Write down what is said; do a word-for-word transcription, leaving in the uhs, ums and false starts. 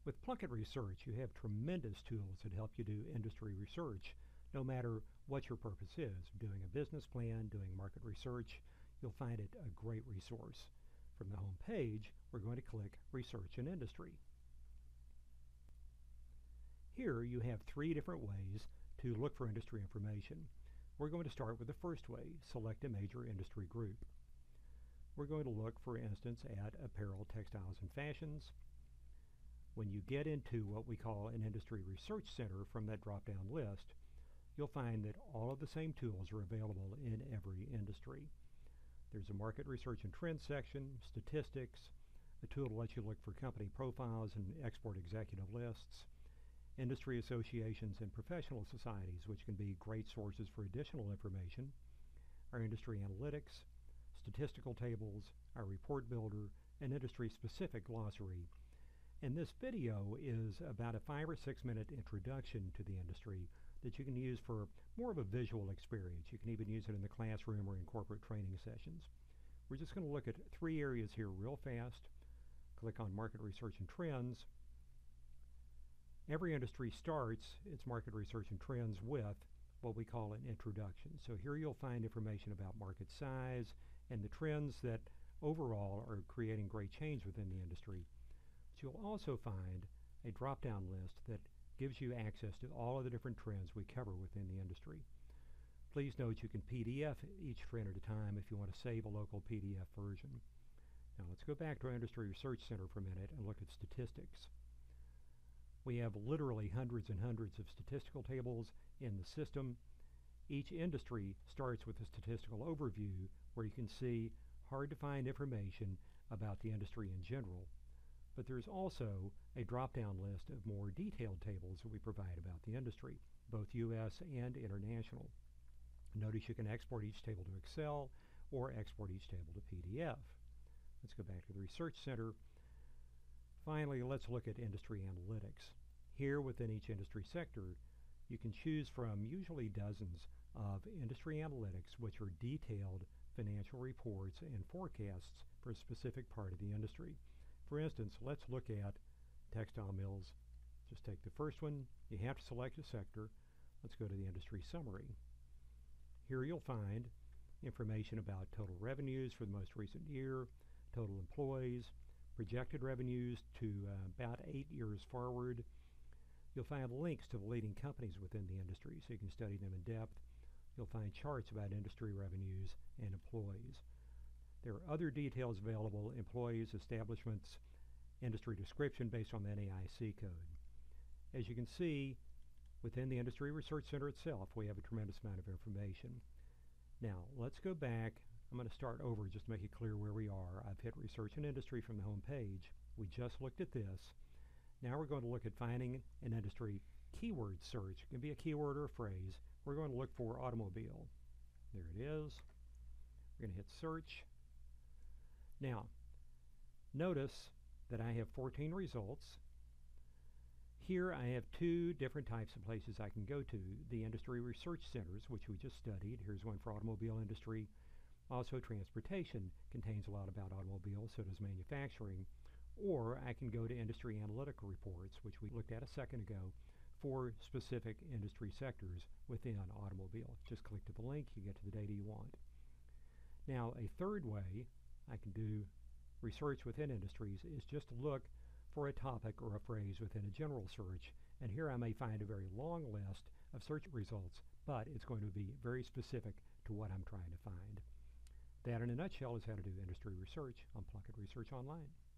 With Plunkett Research, you have tremendous tools that help you do industry research, no matter what your purpose is. Doing a business plan, doing market research, you'll find it a great resource. From the home page, we're going to click Research and Industry. Here you have three different ways to look for industry information. We're going to start with the first way, select a major industry group. We're going to look, for instance, at apparel, textiles, and fashions. When you get into what we call an industry research center from that drop-down list, you'll find that all of the same tools are available in every industry. There's a market research and trends section, statistics, a tool to let you look for company profiles and export executive lists, industry associations and professional societies, which can be great sources for additional information, our industry analytics, statistical tables, our report builder, an industry-specific glossary. And this video is about a five or six minute introduction to the industry that you can use for more of a visual experience. You can even use it in the classroom or in corporate training sessions. We're just going to look at three areas here real fast. Click on Market Research and Trends. Every industry starts its market research and trends with what we call an introduction. So here you'll find information about market size and the trends that overall are creating great change within the industry. But you'll also find a drop-down list that gives you access to all of the different trends we cover within the industry. Please note you can P D F each trend at a time if you want to save a local P D F version. Now let's go back to our Industry Research Center for a minute and look at statistics. We have literally hundreds and hundreds of statistical tables in the system. Each industry starts with a statistical overview where you can see hard-to-find information about the industry in general. But there's also a drop-down list of more detailed tables that we provide about the industry, both U S and international. Notice you can export each table to Excel or export each table to P D F. Let's go back to the Research Center. Finally, let's look at industry analytics. Here within each industry sector, you can choose from usually dozens of industry analytics, which are detailed financial reports and forecasts for a specific part of the industry. For instance, let's look at textile mills. Just take the first one. You have to select a sector. Let's go to the industry summary. Here you'll find information about total revenues for the most recent year, total employees, projected revenues to uh, about eight years forward. You'll find links to the leading companies within the industry so you can study them in depth. You'll find charts about industry revenues and employees. There are other details available: employees, establishments, industry description based on the N A I C code. As you can see, within the Industry Research Center itself, we have a tremendous amount of information. Now, let's go back. I'm going to start over just to make it clear where we are. I've hit Research and Industry from the home page. We just looked at this. Now we're going to look at finding an industry keyword search. It can be a keyword or a phrase. We're going to look for automobile. There it is. We're going to hit search. Now, notice that I have fourteen results. Here I have two different types of places I can go to. The industry research centers, which we just studied. Here's one for automobile industry. Also, transportation contains a lot about automobiles, so does manufacturing. Or I can go to industry analytical reports, which we looked at a second ago, for specific industry sectors within automobile. Just click to the link, you get to the data you want. Now, a third way I can do research within industries is just to look for a topic or a phrase within a general search. And here I may find a very long list of search results, but it's going to be very specific to what I'm trying to find. That in a nutshell is how to do industry research on Plunkett Research Online.